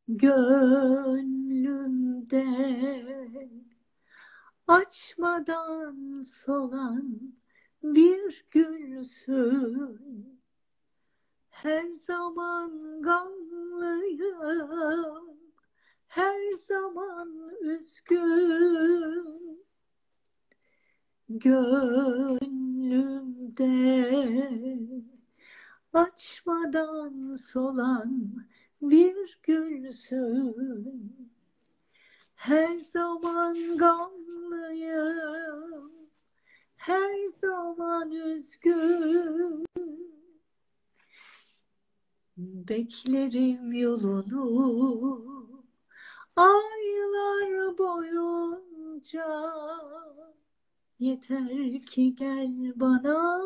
Gönlümde açmadan solan bir gülsün. Her zaman gamlıyım, her zaman üzgün. Gönlümde açmadan solan bir gülsün. Her zaman gamlıyım, her zaman üzgün. Beklerim yolunu aylar boyunca. Yeter ki gel bana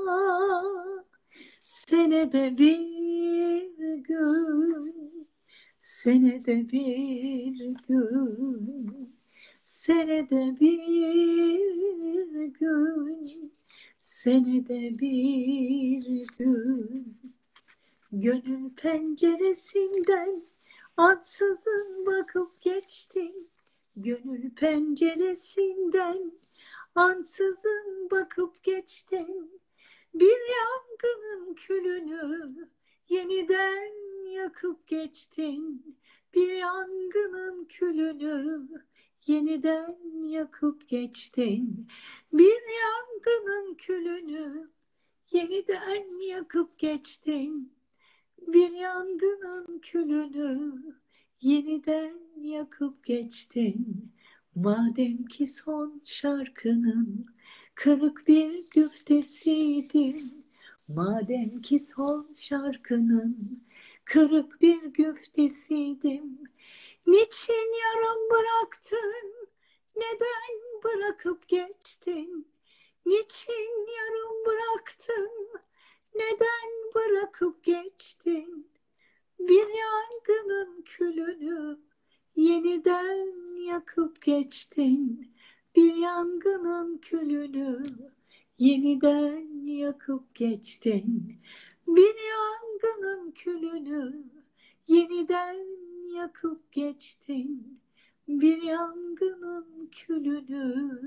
senede bir gün, senede bir gün, senede bir gün, senede bir gün. Gönül penceresinden ansızın bakıp geçtin. Gönül penceresinden ansızın bakıp geçtin. Bir yangının külünü yeniden yakıp geçtin. Bir yangının külünü yeniden yakıp geçtin. Bir yangının külünü yeniden yakıp geçtin. Bir yangının külünü yeniden yakıp geçtin. Madem ki son şarkının kırık bir güftesiydin. Madem ki son şarkının kırık bir güftesiydim. Niçin yarım bıraktın? Neden bırakıp geçtin? Niçin yarım bıraktın? Neden bırakıp geçtin? Bir yangının külünü yeniden yakıp geçtin. Bir yangının külünü yeniden yakıp geçtin. Bir yangının külünü yeniden yakıp geçtin. Bir yangının külünü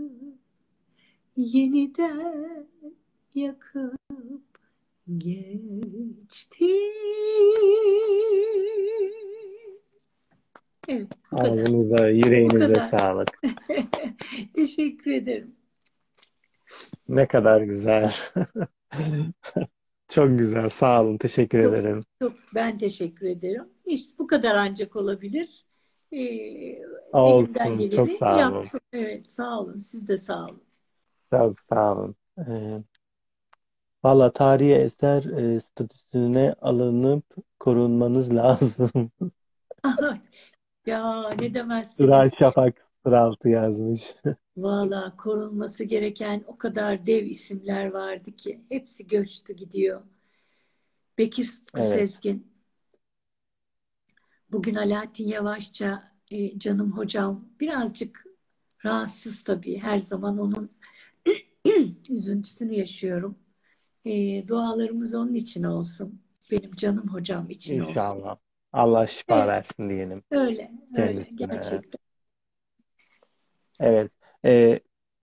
yeniden yakıp geçti. Evet, bu kadar. Ağzınıza, Bu yüreğinize kadar. sağlık. Teşekkür ederim. Ne kadar güzel. Çok güzel. Sağ olun. Teşekkür Çok, ederim. çok ben teşekkür ederim. İşte bu kadar ancak olabilir. Ee, Elimden Olsun. Çok geleni sağ olun. yaptım. Evet, sağ olun. Siz de sağ olun. Çok sağ olun. Valla tarihi eser statüsüne alınıp korunmanız lazım. Ya ne Sıra demezsiniz. Şafak 06 yazmış. Valla korunması gereken o kadar dev isimler vardı ki hepsi göçtü gidiyor. Bekir Sıtkı Evet. Sezgin, bugün Alaaddin Yavaşça, canım hocam birazcık rahatsız tabii. Her zaman onun üzüntüsünü yaşıyorum. Dualarımız onun için olsun. Benim canım hocam için olsun. İnşallah. Allah şifa Evet, versin diyelim öyle, öyle kendisine. gerçekten. Evet.